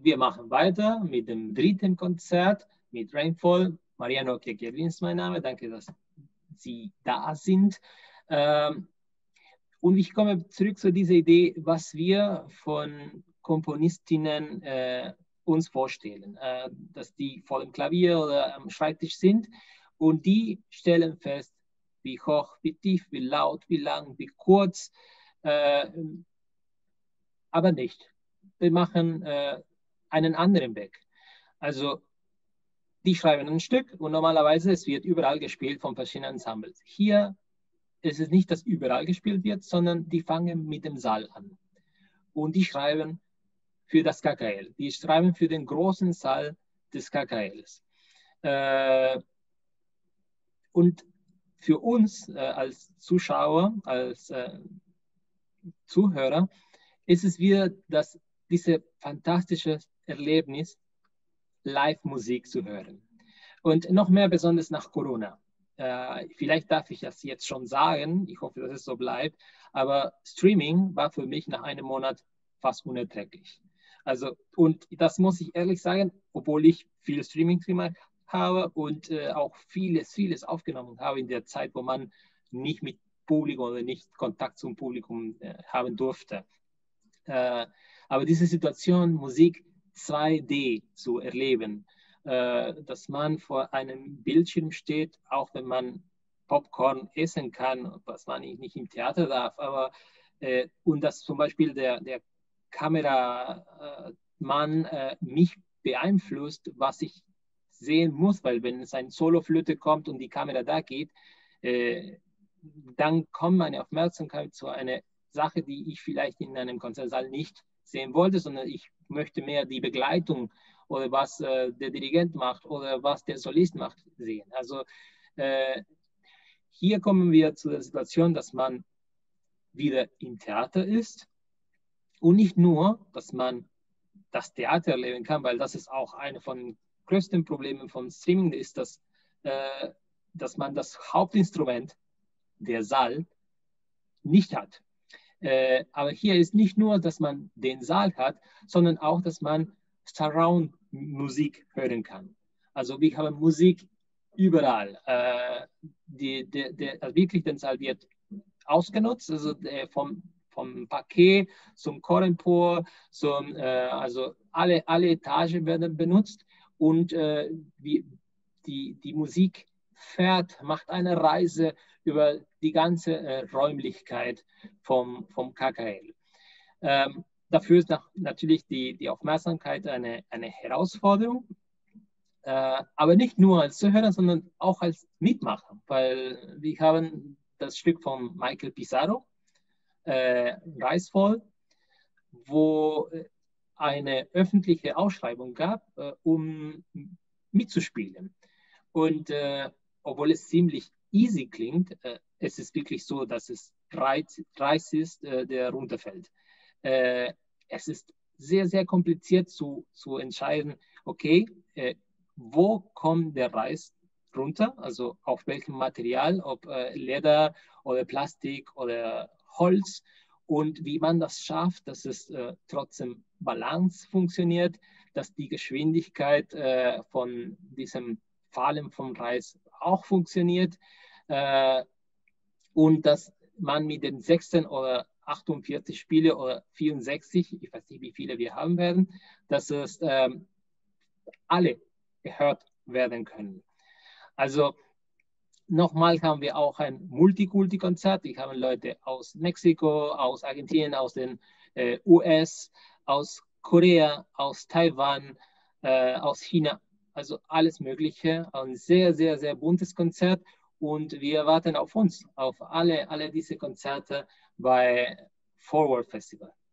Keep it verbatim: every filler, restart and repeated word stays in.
wir machen weiter mit dem dritten Konzert mit Rainfall. Mariano Chiacchierini ist mein Name. Danke, dass Sie da sind. Ähm, und ich komme zurück zu dieser Idee, was wir von Komponistinnen äh, uns vorstellen, äh, dass die vor dem Klavier oder am Schreibtisch sind und die stellen fest, wie hoch, wie tief, wie laut, wie lang, wie kurz, äh, aber nicht. Wir machen äh, einen anderen Weg. Also die schreiben ein Stück und normalerweise es wird überall gespielt von verschiedenen Ensembles. Hier ist es nicht, dass überall gespielt wird, sondern die fangen mit dem Saal an. Und die schreiben für das K K L. Die schreiben für den großen Saal des K K Ls. Äh, und für uns äh, als Zuschauer, als äh, Zuhörer, ist es wieder das, dieses fantastische Erlebnis, Live-Musik zu hören. Und noch mehr besonders nach Corona. Äh, vielleicht darf ich das jetzt schon sagen, ich hoffe, dass es so bleibt, aber Streaming war für mich nach einem Monat fast unerträglich. Also, und das muss ich ehrlich sagen, obwohl ich viel Streaming gemacht habe und äh, auch vieles, vieles aufgenommen habe in der Zeit, wo man nicht mit Publikum oder nicht Kontakt zum Publikum äh, haben durfte. Äh, aber diese Situation, Musik zwei D zu erleben, äh, dass man vor einem Bildschirm steht, auch wenn man Popcorn essen kann, was man nicht im Theater darf, aber äh, und dass zum Beispiel der, der Kameramann äh, mich beeinflusst, was ich sehen muss, weil wenn es ein Soloflöte kommt und die Kamera da geht, äh, dann kommt meine Aufmerksamkeit zu einer Sache, die ich vielleicht in einem Konzertsaal nicht sehen wollte, sondern ich möchte mehr die Begleitung oder was äh, der Dirigent macht oder was der Solist macht sehen. Also äh, hier kommen wir zu der Situation, dass man wieder im Theater ist und nicht nur, dass man das Theater erleben kann, weil das ist auch eine von den größten Problemen vom Streaming, ist, dass, äh, dass man das Hauptinstrument, der Saal, nicht hat. Äh, aber hier ist nicht nur, dass man den Saal hat, sondern auch, dass man Surround-Musik hören kann. Also wir haben Musik überall. Äh, die, die, die, also wirklich, der Saal wird ausgenutzt, also der, vom, vom Parquet zum Chorempor, zum, äh, also alle, alle Etagen werden benutzt und äh, wie, die, die Musik fährt, macht eine Reise über die ganze äh, Räumlichkeit vom, vom K K L. Ähm, dafür ist nach, natürlich die, die Aufmerksamkeit eine, eine Herausforderung, äh, aber nicht nur als Zuhörer, sondern auch als Mitmacher, weil wir haben das Stück von Michael Pizarro, äh, Reisvoll, wo eine öffentliche Ausschreibung gab, äh, um mitzuspielen. Und äh, obwohl es ziemlich easy klingt, äh, es ist wirklich so, dass es Reiz, Reiz ist, äh, der runterfällt. Äh, es ist sehr, sehr kompliziert zu, zu entscheiden, okay, äh, wo kommt der Reis runter, also auf welchem Material, ob äh, Leder oder Plastik oder Holz, und wie man das schafft, dass es äh, trotzdem Balance funktioniert, dass die Geschwindigkeit äh, von diesem Fallen vom Reis auch funktioniert äh, und dass man mit den sechzehn oder achtundvierzig Spiele oder vierundsechzig, ich weiß nicht, wie viele wir haben werden, dass es äh, alle gehört werden können. Also nochmal haben wir auch ein Multikulti-Konzert. Ich habe Leute aus Mexiko, aus Argentinien, aus den äh, U S, aus Korea, aus Taiwan, äh, aus China. Also alles Mögliche. Ein sehr, sehr, sehr buntes Konzert. Und wir warten auf uns, auf alle, alle diese Konzerte bei Forward Festival.